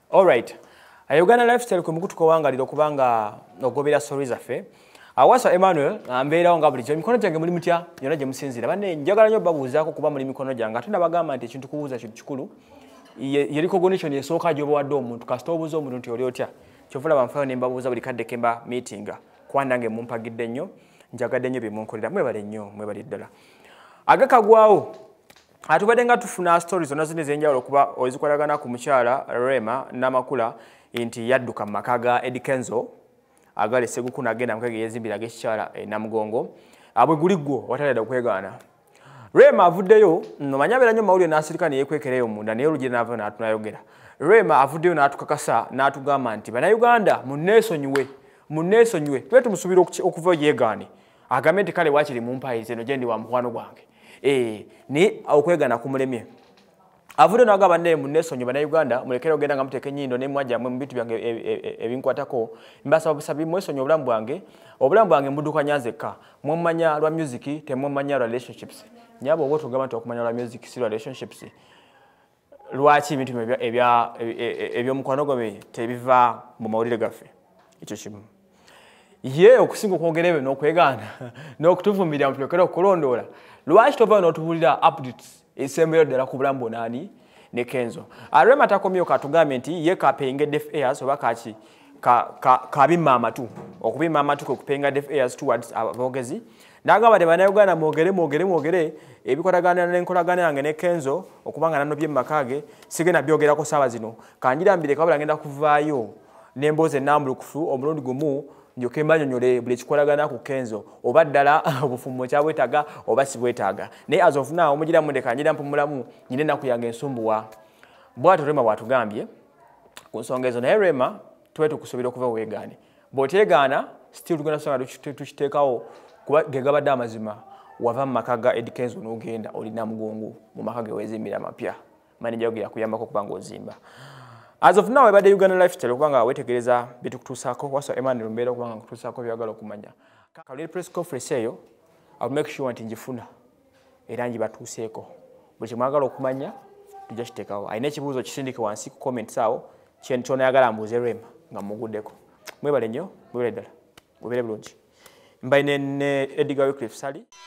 All right. Uganda lifestyle ku mukutu ko wangalira kubanga ogobera stories affe. Awasa Emmanuel ambeera nga bulijjo mikono gyange muri mutya yona gye musinzira. Banne njagala nnyo babuuzaako kuba muri mikono gyange. Ate nabagamba nti ekintu kubuuza kintu kikulu. Ye recognition esooka gyoba wadde omuntu kasita obuuza omuntu nti oli otya. Kyovula banfayo ne mbabuuza buli kadde kemba meeting. Kwa nange mumpagidde nnyo. Njagadde nnyo bye munkolera. Mwebale nnyo, mwebale ddala. Agakagwawo atubadde nga tufuna stories zonna zino ez'enjawulo kuba ozikolagana ku mukyala Rema Namakula nti yadduka mu maka ga Eddie Kenzo agale Seguku nagenda mukege yezimbira g'ekikyala Namugongo abwe guli gwo wataleda okwegaana. Rema avuddeyo nomanya abeera nnyo mawulire n'asirika ne yeekwekereyo munda naye olugero n'ava n'atunayogera. Rema avuddeyo n'atukakasa n'atugamba nti bannayuganda munneesonyiwe tube tumusuubira okuva yeegaane agambe nti kale waakiri mumpaayize no gye ndi wa mukwano gwange. Ni okwegana kumulemye. Avude n'agamba ne munneesonyiwe bannayuganda mulekere ogenda nga muteeka ennyindo ne mwajja mu bintu byange ebinkwatako mbasaba busabi mwesonyiwe obulamu bwange mudduka nyanzekka mwemmanya lwa music temwemmanya lwa relationships. Nyabo obwo tugamba nti okumanya lwa music si lwa relationships. Lwaki ebintu ebyomukwano gwe tebiva mu mawulire gaffe ekyo kimu. Ye okusinga okwogera ebyo n'okwegaana n'okutuvumirira mutulekera okulondoola lwaki tova n'otubulira updates esembera ddala ku bulamu bwonaani ne Kenzo. Rema takomyewo katugambye nti ye kapenge deaf ears oba kaki kabimma amatu okubimma amatu kwe kupenga deaf ears towards aboogezi n'agamba nti bannayuganda mwogere ebikolagana n'enkolagana yange ne Kenzo okubanga nanobye mu maka ge sigenda byogerako saawa zino kanjirambire kabula ngenda kuvaayo n'emboozi ennambulukufu omulundi gumu njoke mbanyonyole buli kikolagana ku Kenzo oba ddala obufumo kyabwetaaga oba sibwetaaga naye as of now omugira mundeka njira mpumulamu nyine ennaku yange ensumbuwa bw'atyo Rema bw'atugambye ku nsonga ezo naye Rema tuwe tukusuubira okuva weegaane bw'oteegaana still tugenda kusanga tukiteekawo kuba ge gabadde amazima wava mu maka ga Eddie Kenzo n'ogenda oli Namugongo mu maka ge weezimbira amapya maneja yo yakuyambako kuba ng'ozimba. As of now, ebadde Uganda lifestyle kubanga wetegereza bitukutuusaako wasa Emmanuel mbeera kubanga nkutuusaako byagala okumanya. Kalire press conference eyo I'll make sure nti njifuna era njibatuuseeko. Buli kyemwagala okumanya tujja kiteekawo. Alina ekibuuzo kisindike wansi ku comments awo kyonayagala mbuuze Rema nga muguddeko. Mwebale nnyo, mwebale ddala. Mubeere bulungi. Mbaine ne Edgar Wycliffe Sali.